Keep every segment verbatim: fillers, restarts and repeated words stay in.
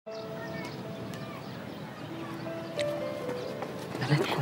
بناتكم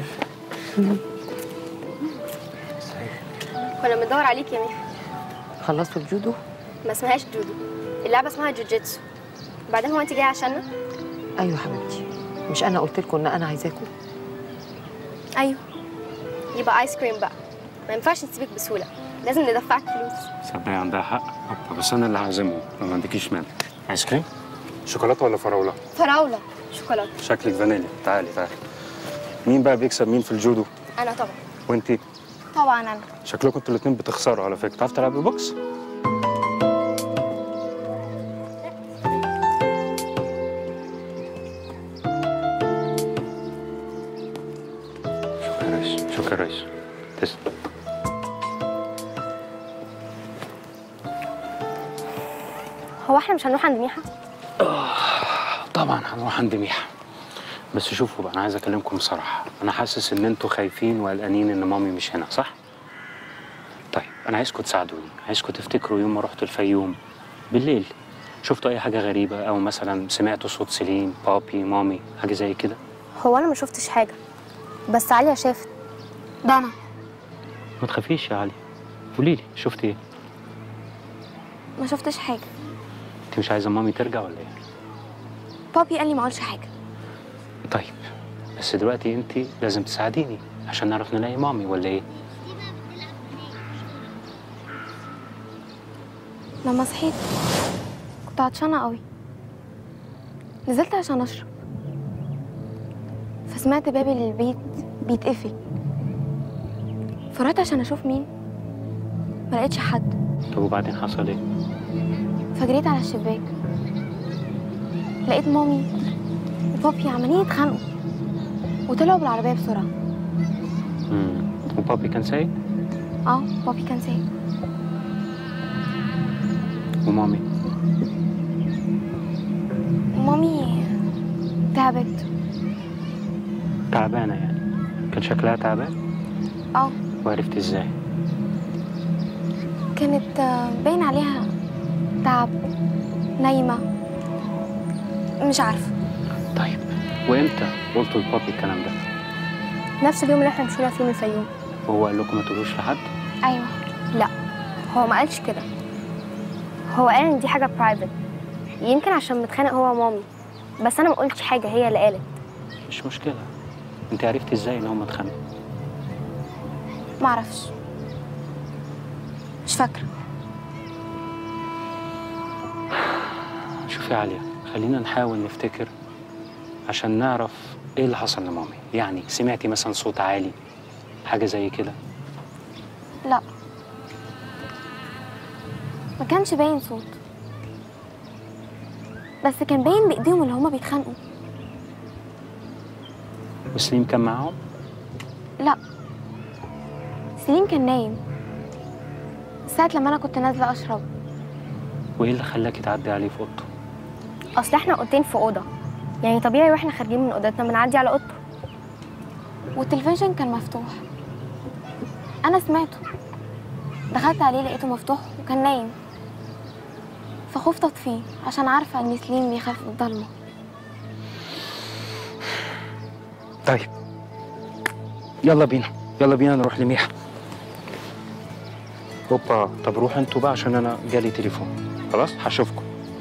كنا بندور عليك يا ميحا. خلصتوا الجودو؟ ما اسمهاش جودو، اللعبه اسمها جوجيتسو. وبعدين هو انت جايه عشاننا؟ ايوه حبيبتي، مش انا قلت لكم ان انا عايزاكم؟ ايوه، يبقى ايس كريم بقى. ما ينفعش نسيبك بسهوله، لازم ندفعك فلوس. صدقني عندها حق، بس انا اللي هعزمه لو ما عندكيش مانع. ايس كريم؟ شوكولاته ولا فراوله؟ فراوله. شوكولاته. شكلك فانيليا. تعالي تعالي. مين بقى بيكسب مين في الجودو؟ انا طبعا. وانتي؟ طبعا انا. شكلكم انتوا الاثنين بتخسروا على فكره. تعرفي تلعبي بوكس؟ شكرا يا ريس، شكرا يا ريس. تسلم. هو احنا مش هنروح عند ميحا؟ طبعا هنروح عند ميحا، بس شوفوا بقى، انا عايز اكلمكم بصراحه. انا حاسس ان انتوا خايفين وقلقانين ان مامي مش هنا، صح؟ طيب انا عايزكم تساعدوني، عايزكم تفتكروا يوم ما رحت الفيوم بالليل شفتوا اي حاجه غريبه، او مثلا سمعتوا صوت سليم، بابي، مامي، حاجه زي كده؟ هو انا ما شفتش حاجه، بس عليا شافت. ده انا. ما تخافيش يا علي، قولي لي شفتي ايه؟ ما شفتش حاجه. انت مش عايزه مامي ترجع ولا ايه؟ بابي قال لي ما اقولش حاجه. طيب بس دلوقتي انت لازم تساعديني عشان نعرف نلاقي مامي، ولا ايه؟ لما صحيت كنت عطشانه قوي، نزلت عشان اشرب، فسمعت باب البيت بيتقفل، فرحت عشان اشوف مين، ما لقيتش حد. طب وبعدين حصل ايه؟ فجريت على الشباك، لقيت مامي وبابي عمالين يتخانقوا وطلعوا بالعربيه بسرعه. امم وبابي كان سايق؟ اه بابي كان سايق. ومامي؟ مامي تعبت. تعبانه يعني؟ كان شكلها تعبان؟ اه. وعرفت ازاي؟ كانت باين عليها تعب، نايمه، مش عارفه. طيب وامتى قلتوا لبابي الكلام ده؟ نفس اليوم اللي احنا مشينا فيه من الفيوم. وهو قال لكم ما تقولوش لحد؟ ايوه. لا هو ما قالش كده، هو قال ان دي حاجه برايفت، يمكن عشان متخانق هو ومامي، بس انا ما قلتش حاجه، هي اللي قالت. مش مشكله. انت عرفتي ازاي ان هم اتخانقوا؟ ما اعرفش، مش فاكره. شوفي يا عليا، خلينا نحاول نفتكر عشان نعرف ايه اللي حصل لمامي. يعني سمعتي مثلا صوت عالي، حاجه زي كده؟ لا ما كانش باين صوت، بس كان باين بايديهم اللي هما بيتخانقوا. وسليم كان معاهم؟ لا سليم كان نايم ساعة لما انا كنت نازله اشرب. وايه اللي خلاكي تعدي عليه في اوضته؟ اصل احنا اوضتين في اوضه، يعني طبيعي واحنا خارجين من اوضتنا بنعدي على اوضته. والتلفزيون كان مفتوح، انا سمعته، دخلت عليه لقيته مفتوح وكان نايم، فخفت اطفيه عشان عارفه ان سليم بيخاف من الضلمه. طيب يلا بينا، يلا بينا نروح لميحا. اوبا، طب روحوا انتوا بقى عشان انا جالي تليفون. خلاص هشوفكم.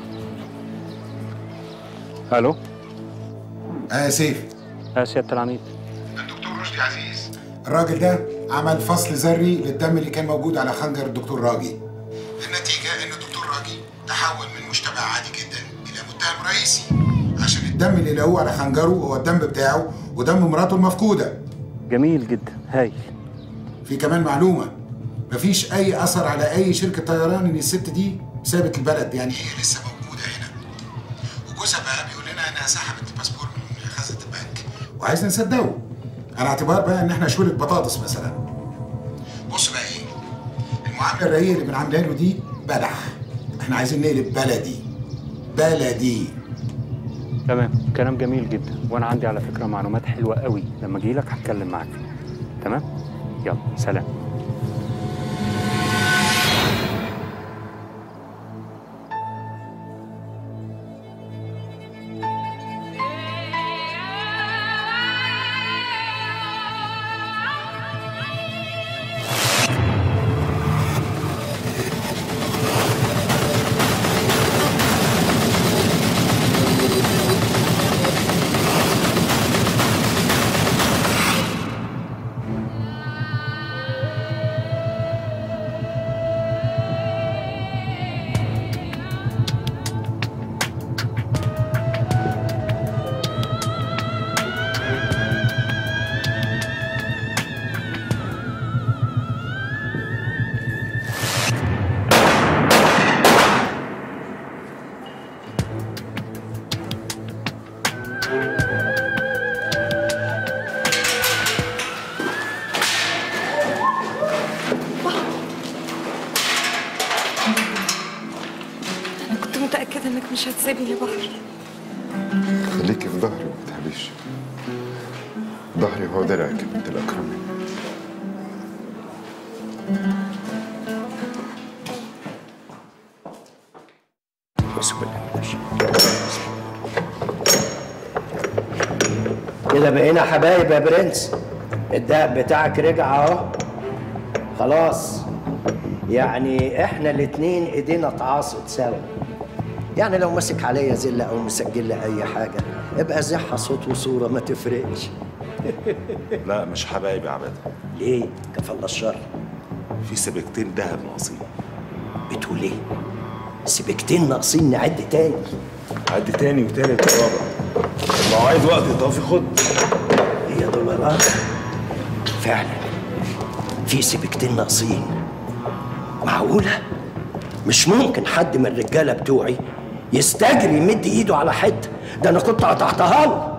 الو. اه يا سيف. اه سياده العميد. الدكتور رشدي عزيز. الراجل ده عمل فصل ذري للدم اللي كان موجود على خنجر الدكتور راجي. النتيجه ان الدكتور راجي تحول من مشتبه عادي جدا الى متهم رئيسي، عشان الدم اللي لقوه على خنجره هو الدم بتاعه ودم مراته المفقوده. جميل جدا، هايل. في كمان معلومه، مفيش اي اثر على اي شركه طيران ان الست دي سابت البلد، يعني هي لسه موجوده هنا. وجوزها بقى بيقول لنا انها سحبت الباسبور من خزنه البنك، وعايزنا نصدقه على اعتبار بقى ان احنا شويه بطاطس مثلا. بص بقى ايه، المعامله الرقيقه اللي بنعملها له دي بلح، احنا عايزين نقلب بلدي بلدي. تمام، كلام جميل جدا، وانا عندي على فكره معلومات حلوه قوي، لما اجي لك هتكلم معاك فيها. تمام؟ يلا سلام. متأكدة إنك مش هتسيبني يا بحر؟ خليكي في ظهري وما تهبيش. ظهري هو درعك يا بنت الأكرمين. بسم الله. كده بقينا حبايب يا برنس. الدهب بتاعك رجع اهو. خلاص، يعني احنا الاتنين ايدينا اتعاصت سوا. يعني لو مسك عليا زله او مسجل لي اي حاجه ابقى زحها صوت وصوره ما تفرقش. لا مش حبايب يا عباده. ليه؟ كفى الشر. في سبيكتين دهب ناقصين. بتقول ايه؟ سبيكتين ناقصين نعد تاني؟ عد تاني وتالت ورابع. لو عايز وقت اضافي خد. هي دولارات؟ فعلا في سبيكتين ناقصين. معقولة؟ مش ممكن حد من الرجالة بتوعي يستجري يمد ايده على حتة، ده انا كنت قطعتها له.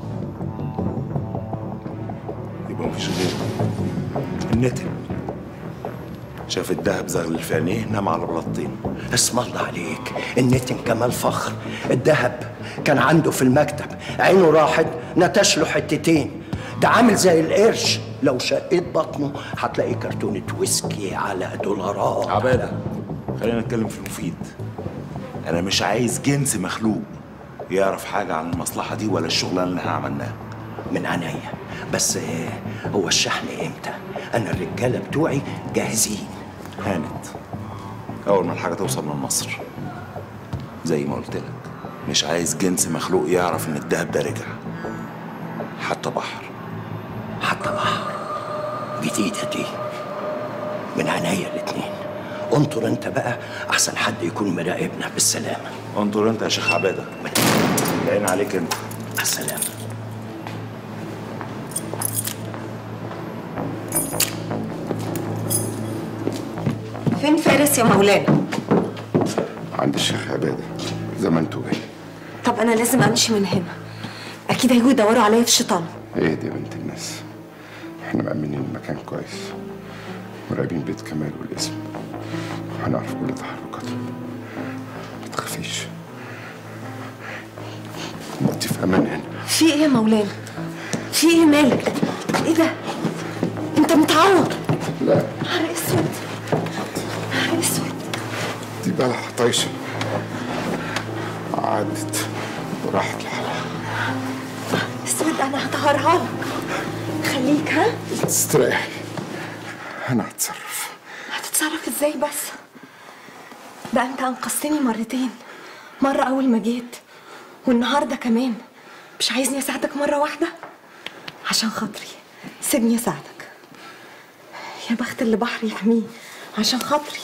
يبقى مفيش غيره. النتن شاف الدهب زغلل في عينيه نام على بلاطتين. اسم الله عليك، النتن كمال فخر. الدهب كان عنده في المكتب، عينه راحت نتش له حتتين. ده عامل زي القرش، لو شقيت بطنه هتلاقي كرتونة ويسكي على دولارات. عبادة خلينا نتكلم في المفيد. أنا مش عايز جنس مخلوق يعرف حاجة عن المصلحة دي ولا الشغلانة اللي احنا عملناها. من عينيا، بس هو الشحن امتى؟ أنا الرجالة بتوعي جاهزين. هانت أول ما الحاجة توصل من مصر. زي ما قلت لك مش عايز جنس مخلوق يعرف إن الدهب ده رجع. حتى بحر. حتى بحر جديدة دي. من عينيا الاتنين. انطر انت بقى احسن حد يكون مراقبنا بالسلامة. انطر انت يا شيخ عبادة. باين عليك انت. السلامة. فين فارس يا مولانا؟ عند الشيخ عبادة زي ما انتوا جاي. طب أنا لازم أمشي من هنا. أكيد هيجوا يدوروا عليا في الشيطان. ايه دي يا بنت الناس؟ احنا مأمنين المكان كويس، مراقبين بيت كمال والاسم، هنعرف كل تحركاتهم. ما تخافيش، انت في امان هنا. في إيه يا مولانا؟ في إيه مالك؟ إيه ده؟ أنت متعور؟ لا. نهار أسود، نهار أسود. دي بلحة طايشة عدت وراحت لحالها. أسود أنا هطهرها لك. خليك ها؟ تستريحي، أنا هتصرف. هتتصرف إزاي بس؟ ده أنت أنقذتني مرتين، مرة أول ما جيت والنهاردة كمان. مش عايزني أساعدك مرة واحدة؟ عشان خاطري سيبني أساعدك. يا بخت اللي بحر يحميه عشان خاطري.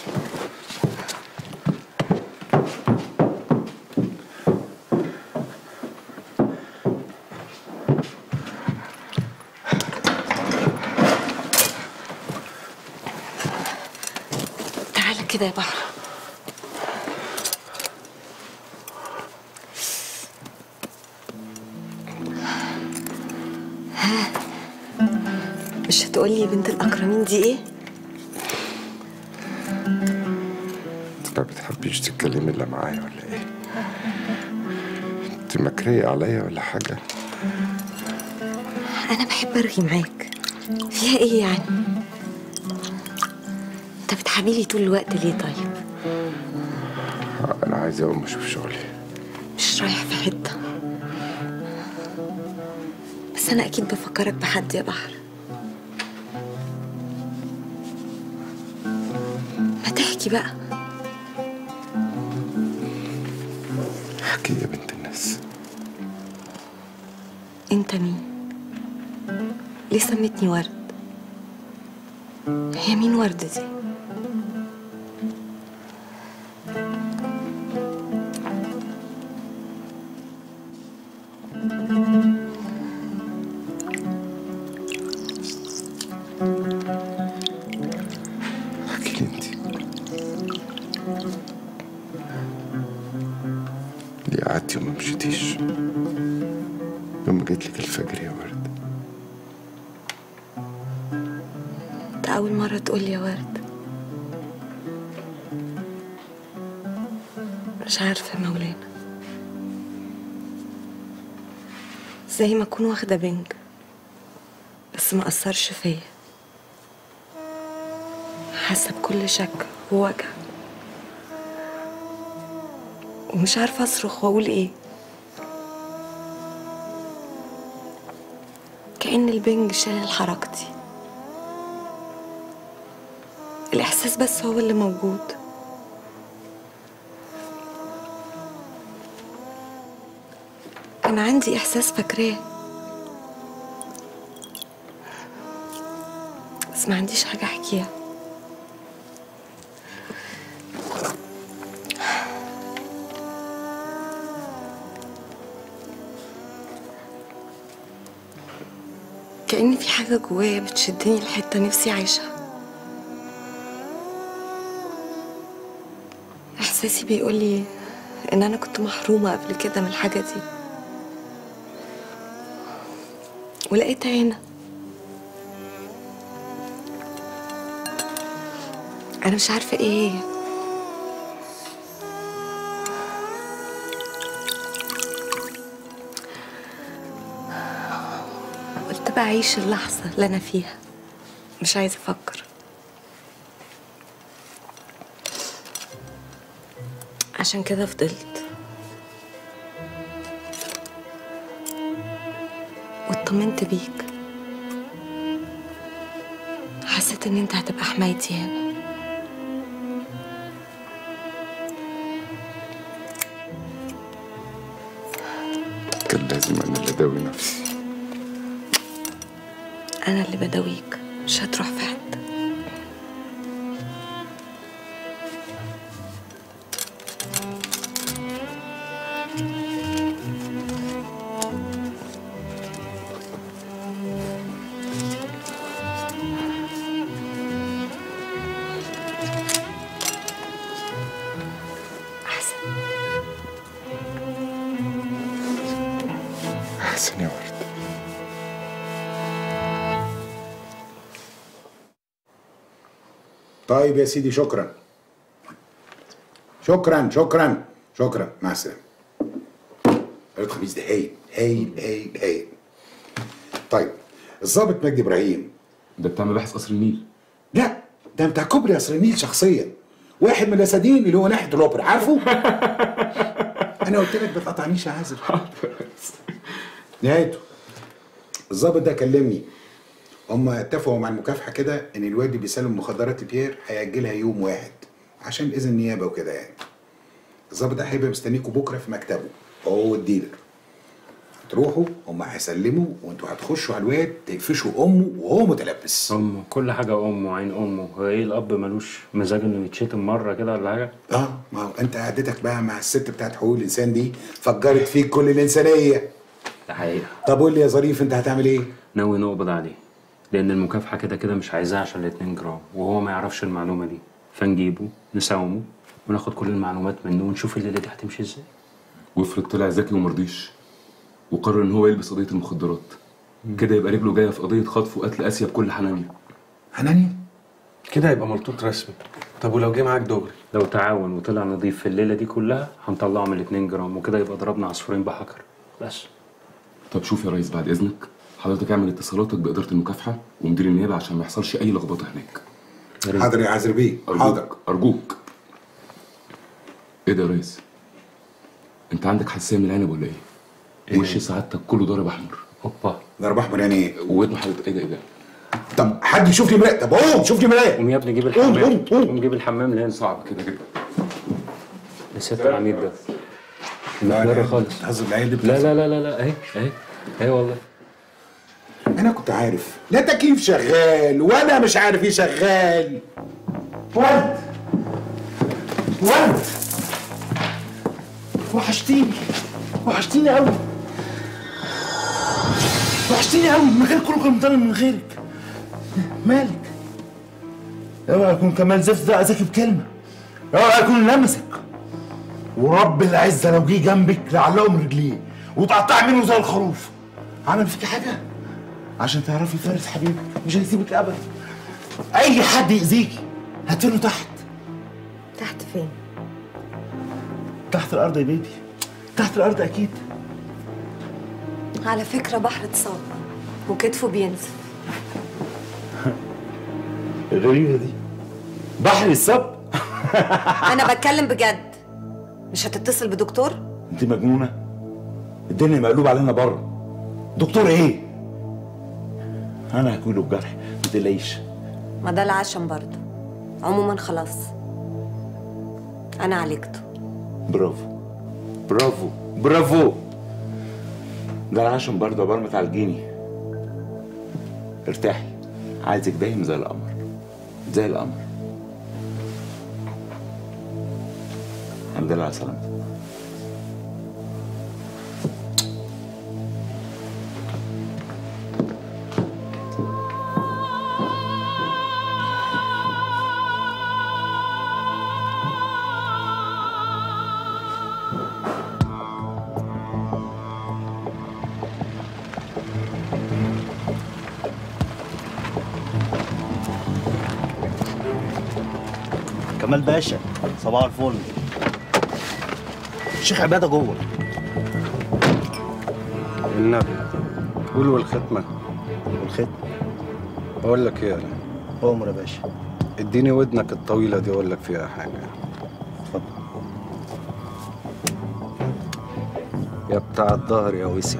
تعالى كده يا بحر. ها، مش هتقولي بنت الأكرمين دي إيه؟ انت ما بتحبيش تتكلمي إلا معايا ولا إيه؟ انت مكرية عليا ولا حاجة؟ أنا بحب أرغي معاك. فيها إيه يعني؟ أنت بتحبيلي طول الوقت ليه طيب؟ أنا عايز أقوم أشوف شغلي. مش رايح في حتة، بس أنا أكيد بفكرك بحد يا بحر. ما تحكي بقى. احكي يا بنت الناس. أنت مين؟ ليه سميتني ورد؟ هي مين ورد دي؟ احكي لي انت. ليه قعدتي وما مشيتيش يوم ما جيت لك الفجر يا ورد؟ أنت أول مرة تقولي يا ورد. مش عارفة يا مولانا، زي ما أكون واخدة بنج بس ما أثرش فيا، حاسة بكل شك ووجع ومش عارفة أصرخ وأقول إيه. كأن البنج شال حركتي، الإحساس بس هو اللي موجود. أنا عندي إحساس فاكراه بس ما عنديش حاجة أحكيها. كأن في حاجة جوايا بتشدني لحتة نفسي أعيشها. إحساسي بيقولي إن أنا كنت محرومة قبل كده من الحاجة دي ولقيتها هنا. أنا مش عارفة إيه هي، قلت بقى أعيش اللحظة اللي أنا فيها، مش عايزة أفكر. عشان كده فضلت واطمنت بيك، حسيت إن أنت هتبقى حمايتي هنا. كان لازم أنا اللي أداوي نفسي. أنا اللي بداويك، مش هتروح في حتة. أحسن أحسن يا ورد. طيب يا سيدي، شكرا شكرا شكرا شكرا، مع السلامة. الخميس ده هايل هايل هايل هايل. طيب الضابط مجدي إبراهيم ده بتاع مباحث قصر النيل؟ لا، ده بتاع كوبري قصر النيل شخصيا، واحد من الاسدين اللي هو ناحية الأوبرا، عارفه؟ أنا قلت لك ما تقطعنيش يا عازر. نهايته الضابط ده كلمني، هما اتفقوا مع المكافحة كده إن الواد اللي بيسلم مخدرات لبيير هيأجلها يوم واحد عشان إذن النيابة وكده يعني. الضابط ده هيبقى مستنيكوا بكرة في مكتبه هو والديلر. هتروحوا، هما هيسلموا وانتوا هتخشوا على الواد تقفشوا أمه وهو متلبس. أمه كل حاجة أمه وعين أمه. هو إيه الأب ملوش مزاج إنه يتشتم مرة كده ولا حاجة؟ آه، ما هو أنت قعدتك بقى مع الست بتاعت حقوق الإنسان دي فجرت فيك كل الإنسانية. ده حقيقة. طب قول لي يا ظريف، أنت هتعمل إيه؟ ناوي نقبض عليه، لأن المكافحة كده كده مش عايزاها عشان الاتنين جرام، وهو ما يعرفش المعلومة دي، فنجيبه نساومه وناخد كل المعلومات منه ونشوف الليلة دي هتمشي إزاي. وافرض طلع ذكي ومرضيش وقرر إن هو يلبس قضية المخدرات، كده يبقى رجله جاية في قضية خطف وقتل آسيا بكل حنانية. حنانية؟ كده هيبقى ملطوط رسمي. طب ولو جه معاك دغري؟ لو تعاون وطلع نضيف في الليلة دي كلها هنطلعه من الاتنين جرام، وكده يبقى ضربنا عصفورين بحجر بس. طب شوف يا ريس، بعد إذنك حضرتك اعمل اتصالاتك بإدارة المكافحة ومدير النيابة عشان ما يحصلش أي لخبطة هناك. حاضر يا عازر بيه، حاضر. أرجوك. إيه ده يا ريس؟ أنت عندك حساسية من العنب ولا إيه؟ إيه؟ وش سعادتك كله ضارب أحمر. هوبا. ضرب أحمر يعني إيه؟ ودنه حضرتك إيه ده إيه ده؟ طب حد يشوف لي مراية، طب قوم شوف لي مراية. قوم يا ابني جيب الحمام. قوم جيب الحمام لين. صعب كده جدا. الست العميد ده مخدرة خالص. بتهزر العيال دي؟ لا لا لا لا لا اهي اهي اهي والله. أنا كنت عارف، لا تكييف شغال ولا مش عارف إيه شغال. ولد ولد وحشتيني وحشتيني قوي وحشتيني قوي. المكان كله كان مضلم من غيرك. مالك؟ اوعى يكون كمال زفت ده اذاكي بكلمه، اوعى يكون لمسك، ورب العزه لو جه جنبك لعلقه من رجليه وتقطع منه زي الخروف. عمل فيكي حاجه؟ عشان تعرفي فارس حبيبك مش هيسيبك ابدا. اي حد يأذيكي هاتله تحت. تحت فين؟ تحت الارض يا بيبي، تحت الارض اكيد. على فكرة بحر اتصاب وكتفه بينزف. غريبة دي، بحر الصب. أنا بتكلم بجد. مش هتتصل بدكتور؟ انت مجنونة؟ الدنيا مقلوب علينا بره. دكتور ايه؟ أنا هكوله بجرح، ما تقلقيش. ما ده العشم برضه. عموما خلاص أنا عالجته. برافو برافو برافو. ده العشم برضه عقبال ما تعالجيني. ارتاحي، عايزك دايم زي القمر، زي القمر. الحمد لله على سلامتك. كمال باشا، صباح الفل. الشيخ عباده جوه. النبي قول والختمه. والختمه بقول لك ايه يا عمر يا باشا؟ اديني ودنك الطويله دي اقول لك فيها حاجه. اتفضل. يا بتاع الظهر يا وسخ،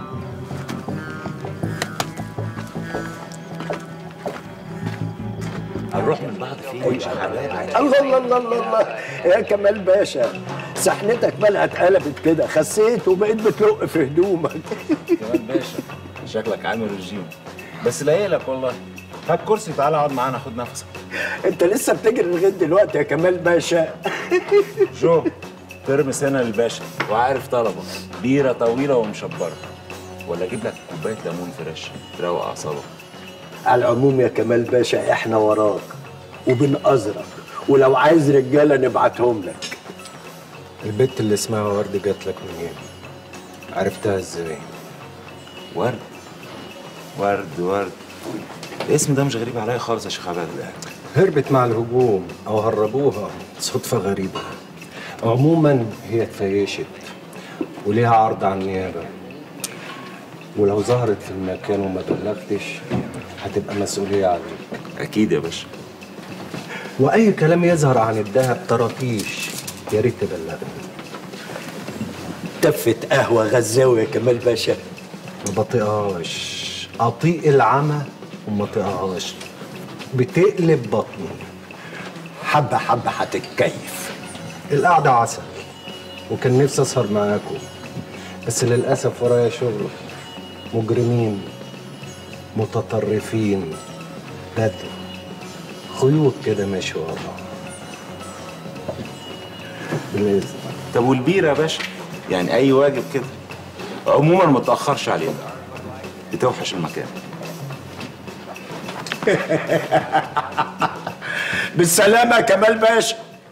هنروح من بعض فين يا حبايبي؟ الله الله الله الله الله يا كمال باشا، سحنتك مالها اتقلبت كده، خسيت وبقيت بتلق في هدومك. كمال باشا شكلك عامل رجيم، بس لايقلك والله. هات كرسي تعالى اقعد معانا خد نفسك. انت لسه بتجري لغايه دلوقتي يا كمال باشا؟ جو ترمس هنا للباشا وعارف طلبه، بيره طويله ومشبره، ولا اجيب لك كوبايه ليمون فريش تروق اعصابك؟ على العموم يا كمال باشا احنا وراك وبنقذرك، ولو عايز رجاله نبعتهم لك. البت اللي اسمها ورد جات لك منين؟ عرفتها ازاي؟ ورد ورد ورد الاسم ده مش غريب عليا خالص يا شيخ عباد. هربت مع الهجوم او هربوها، صدفه غريبه. عموما هي اتفيشت وليها عرض على النيابه، ولو ظهرت في المكان وما بلغتش هتبقى مسؤوليه عليك. اكيد يا باشا. واي كلام يظهر عن الدهب طراطيش يا ريت تبلغني. تفة قهوه غزاوي يا كمال باشا. ما بطيقهاش، اطيق العمى وما طيقهاش، بتقلب بطني. حبه حبه هتتكيف. القعده عسل، وكان نفسي اسهر معاكم، بس للاسف ورايا شغل. مجرمين متطرفين بدو خيوط كده ماشي ورا. بالاذن. طب والبيره يا باشا؟ يعني اي واجب كده. عموما ما تاخرش علينا، بتوحش المكان. بالسلامه يا كمال باشا.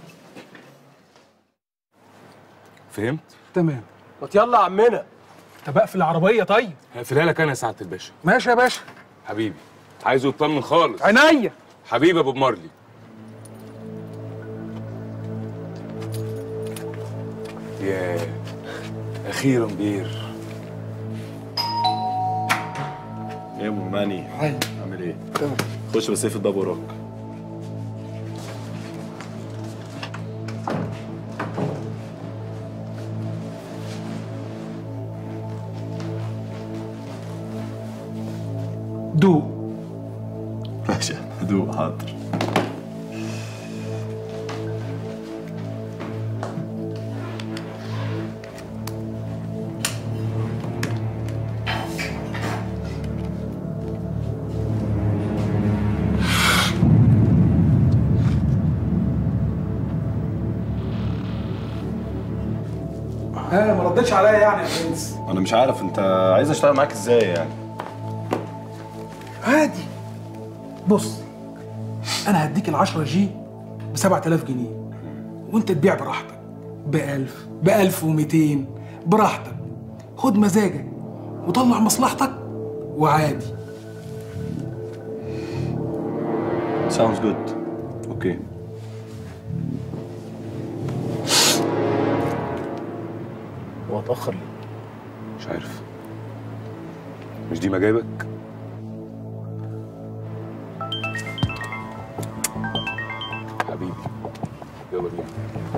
فهمت؟ تمام. ما يلا يا عمنا. طب اقفل العربيه طيب. هقفلها لك انا يا سعاده الباشا. ماشي يا باشا. حبيبي عايزه يطمن خالص. عينيا. حبيبي ابو مارلي. ياه اخيرا بير. يا ابو ماني عامل ايه؟ تمام. خش بس اقفل الباب وراك. دوق. ماشي دوق حاضر. ها ما ردتش عليا يعني يا برنس؟ انا مش عارف انت عايز اشتغل معاك ازاي يعني. عادي. بص انا هديك ال عشرة جي ب سبعة آلاف جنيه وانت تبيع براحتك ب ألف ب ألف ومئتين براحتك. خد مزاجك وطلع مصلحتك وعادي. sounds good. اوكي. هو اتاخر ليه؟ مش عارف. مش دي مجايبك؟ حبيبي يلا بينا.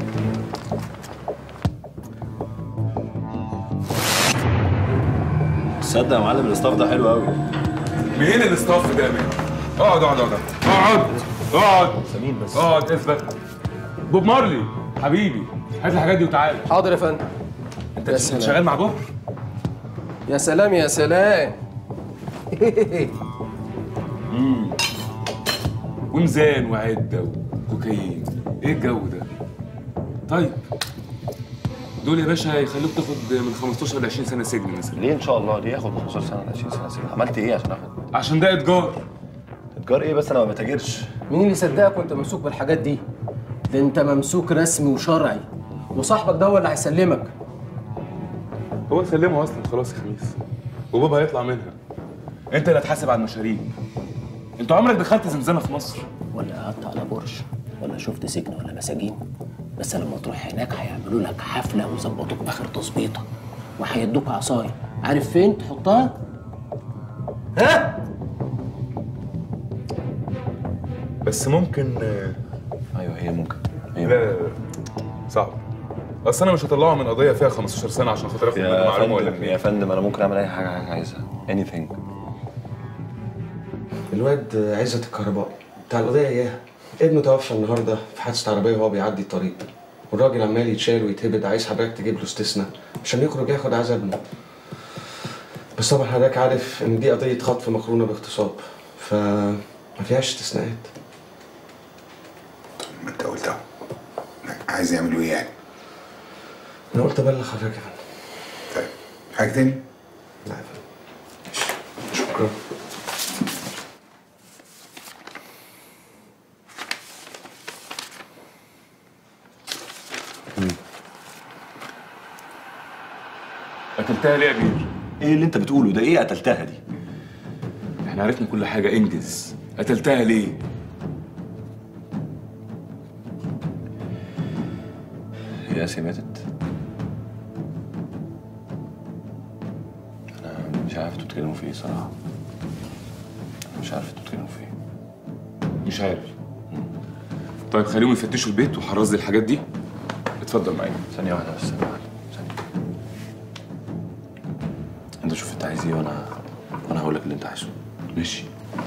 تصدق يا معلم الاستاف ده حلو قوي. مين الاستاف ده يا مان؟ اقعد اقعد اقعد اقعد اقعد سمين بس اقعد اثبت. بوب مارلي حبيبي هات الحاجات دي وتعالى. حاضر يا فندم. انت شغال مع بوب؟ يا سلام يا سلام. امم وميزان وعده وكوكايين، ايه الجو ده؟ طيب دول يا باشا هيخلوك تاخد من خمستاشر ل عشرين سنه سجن مثلا. ليه ان شاء الله؟ ليه اخد من خمستاشر سنه ل عشرين سنه سجن؟ عملت ايه عشان اخد؟ عشان ده اتجار. اتجار ايه بس؟ انا ما بتاجرش. مين اللي صدقك وانت ممسوك بالحاجات دي؟ ده انت ممسوك رسمي وشرعي، وصاحبك ده هو اللي هيسلمك. هو سلمه اصلا خلاص يا خميس، وبابا هيطلع منها. انت اللي هتحاسب على المشاريب. انت عمرك دخلت زنزانه في مصر؟ ولا قعدت على برج ولا شفت سجن ولا مساجين؟ بس لما تروح هناك هيعملوا لك حفله ويظبطوك اخر تظبيطه، وهيدوك عصايه عارف فين تحطها؟ ها؟ بس ممكن. ايوه هي ممكن. لا لا لا صعب. اصل انا مش هطلعه من قضيه فيها خمستاشر سنه عشان خاطر اخد منه معلومه ولا اتنين. يا فندم انا ممكن اعمل اي حاجه حاجه عايزها. anything. الواد عزت الكهربائي بتاع القضيه اياها ابنه توفى النهارده في حادثه عربيه وهو بيعدي الطريق، والراجل عمال يتشال ويتهبد. عايز حضرتك تجيب له استثناء عشان يخرج ياخد عزا ابنه. بس طبعا حضرتك عارف ان دي قضيه خطف مقرونه باغتصاب، فما فيهاش استثناءات. ما انت قلت اهو. عايز يعملوا ايه يعني؟ انا قلت ابلغ حضرتك يا فندم. طيب حاجه تاني؟ لا يا فندم. شكرا. قتلتها ليه يا بير؟ ايه اللي انت بتقوله ده؟ ايه قتلتها دي؟ احنا عرفنا كل حاجه، انجز. قتلتها ليه؟ هي اسيا ماتت. انا مش عارف انتوا بتتكلموا في ايه صراحه. انا مش عارف انتوا بتتكلموا في ايه. مش عارف. طيب خليهم يفتشوا البيت وحرز لي الحاجات دي. اتفضل معايا. ثانيه واحده بس. ثانيه انت شوف انت عايز ايه وانا وانا هقول لك اللي انت عايزه. ماشي.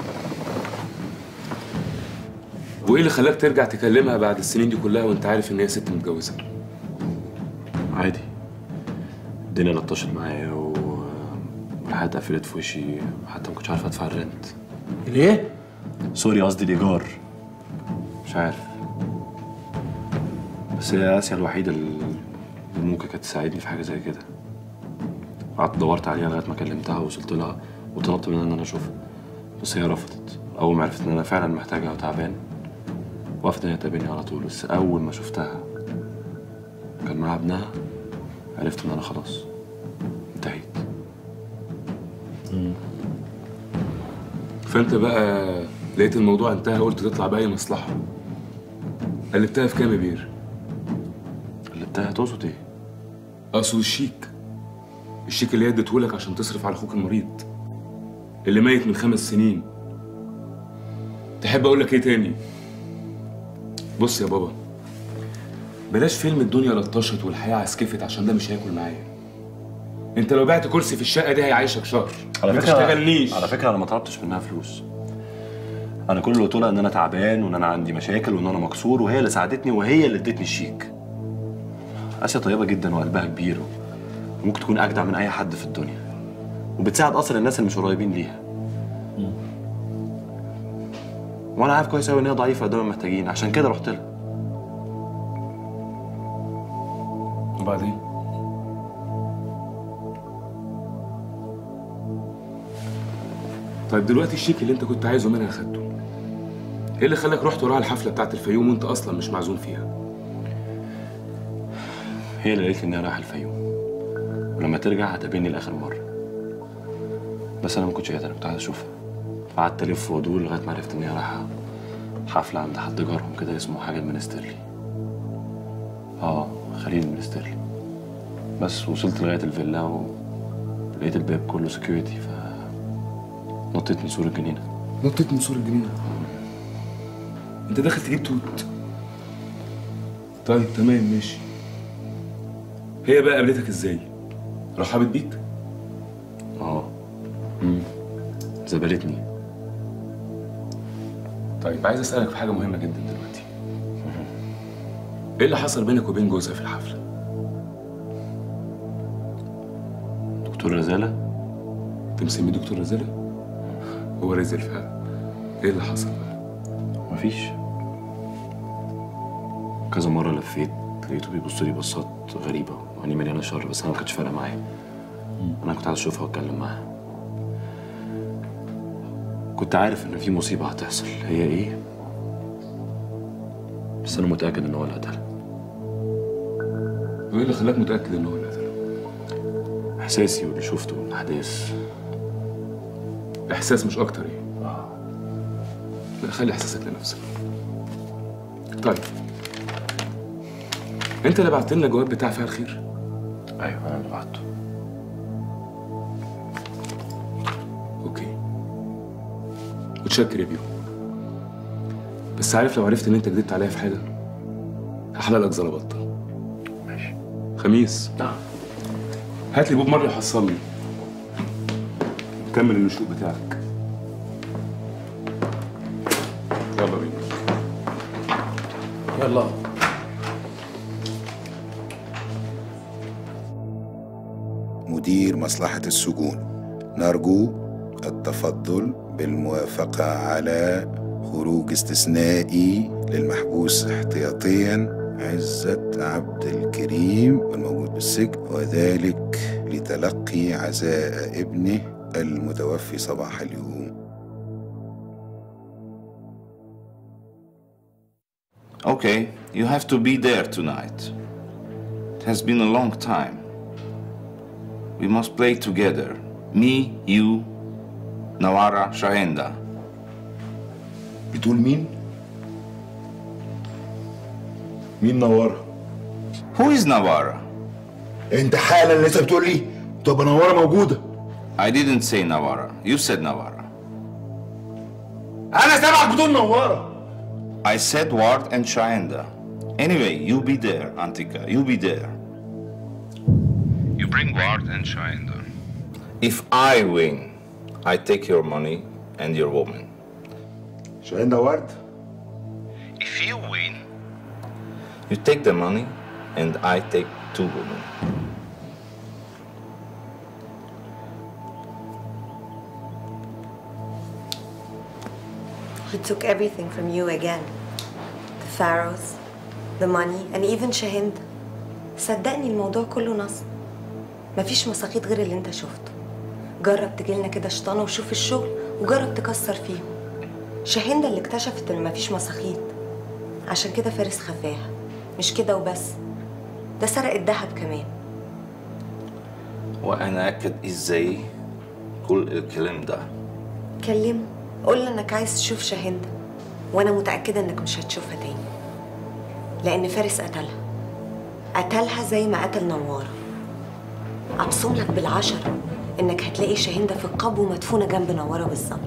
وايه اللي خلاك ترجع تكلمها بعد السنين دي كلها وانت عارف ان هي ست متجوزه؟ عادي. الدنيا لطشت معايا و... والحياة قفلت في وشي، حتى ما كنتش عارف ادفع الرنت. ليه؟ سوري قصدي الايجار. مش عارف. بس هي اسيا الوحيدة اللي ممكن كانت تساعدني في حاجة زي كده. قعدت دورت عليها لغاية ما كلمتها ووصلت لها وطلبت منها ان انا اشوفها. بس هي رفضت. اول ما عرفت ان انا فعلا محتاجها وتعبان وقفت ان هي تقابلني على طول. بس اول ما شفتها كان معاها ابنها عرفت ان انا خلاص انتهيت. فانت بقى لقيت الموضوع انتهى قلت تطلع باي مصلحه. قلبتها في كام يا بير؟ قلبتها تقصد ايه؟ اقصد الشيك. الشيك اللي هي اديتهولك عشان تصرف على اخوك المريض اللي ميت من خمس سنين. تحب اقول لك ايه تاني؟ بص يا بابا، بلاش فيلم الدنيا لطشت والحياه عسكفت عشان ده مش هياكل معايا. انت لو بعت كرسي في الشقه دي هيعيشك شهر. على ما فكره تشتغلنيش. على فكره انا ما طلبتش منها فلوس. انا كل اللي قلت لها ان انا تعبان وان انا عندي مشاكل وان انا مكسور، وهي اللي ساعدتني وهي اللي ادتني الشيك. اسيا طيبه جدا وقلبها كبير وممكن تكون اجدع من اي حد في الدنيا، وبتساعد اصلا الناس اللي مش قريبين ليها. وانا عارف كويس قوي ان هي ضعيفه قدام المحتاجين، عشان كده رحت لها. وبعدين؟ طيب دلوقتي الشيك اللي انت كنت عايزه منها خدته. ايه اللي خلاك رحت وراها الحفله بتاعت الفيوم وانت اصلا مش معزوم فيها؟ هي اللي قالت لي انها رايحه الفيوم ولما ترجع هتقابلني لاخر مره. بس انا ما كنتش قادر، كنت عايز اشوفها. قعدت الف وادور لغايه ما عرفت ان هي رايحه حفله عند حد جارهم كده اسمه حاجه المنسترلي. اه خليل المنسترلي. بس وصلت لغايه الفيلا ولقيت الباب كله سكيورتي، ف نطيت من سور الجنينه. نطيت من سور الجنينه؟ انت داخل تجيب توت؟ طيب تمام ماشي. هي بقى قابلتك ازاي؟ رحبت بيك؟ اه امم زبلتني. طيب عايز اسالك في حاجه مهمه جدا دلوقتي. ايه اللي حصل بينك وبين جوزها في الحفله؟ دكتور رزاله؟ انت مسميه دكتور رزاله؟ هو رزل فعلا. ايه اللي حصل بقى؟ مفيش. كذا مره لفيت لقيته بيبص لي بصات غريبه وعينيه مليانه شر، بس انا ما كانتش فارقه معايا. انا كنت عايز اشوفها واتكلم معاها. كنت عارف ان في مصيبه هتحصل، هي ايه؟ بس انا متاكد ان هو اللي قتلها. وايه اللي خلاك متاكد ان هو اللي قتلها؟ احساسي واللي شفته من الاحداث. احساس مش اكتر ايه؟ اه لا خلي احساسك لنفسك. طيب انت اللي بعت لنا الجواب بتاع فيها الخير؟ ايوه انا اللي بعته. اوكي متشكر يا بيو، بس عارف لو عرفت ان انت كدبت عليا في حاجه هحلقلك زلبطه. ماشي. خميس. نعم. هات لي بوب مارلي وحصلني. كمل النشوء بتاعك. يلا بينا. يلا. مدير مصلحة السجون، نرجو التفضل بالموافقة على خروج استثنائي للمحبوس احتياطيا عزت عبد الكريم الموجود بالسجن، وذلك لتلقي عزاء ابنه المتوفي صباح اليوم. Okay, you have to be there tonight. It has been a long time. We must play together. Me, you, Nawara, Shahenda. بتقول مين؟ مين نوارة؟ Who is Nawara? انت حالا لسه بتقول لي طب نوارة موجودة. I didn't say Nawara. You said Nawara. أنا سامعك بتقول نوارة. I said Ward and Shahenda. Anyway, you be there, Antika. You be there. You bring Ward and Shahenda. If I win, I take your money and your woman. Shahenda Ward? If you win, you take the money and I take two women. He took everything from you again. The pharaohs, the money, and even Shahend. صدقني الموضوع كله نصب. مفيش مساقيط غير اللي انت شفته. جرب تجيلنا كده شطانة وشوف الشغل وجرب تكسر فيهم. شاهندة اللي اكتشفت ان مفيش مساخيط، عشان كده فارس خفاها. مش كده وبس، ده سرق الذهب كمان. وأنا أكد إزاي كل الكلام ده؟ كلمه، قول له انك عايز تشوف شاهندة، وانا متأكدة انك مش هتشوفها تاني. لأن فارس قتلها. قتلها زي ما قتل نوارة. أبصم لك بالعشرة انك هتلاقي شاهندة في القبو مدفونة جنب نوارة بالظبط.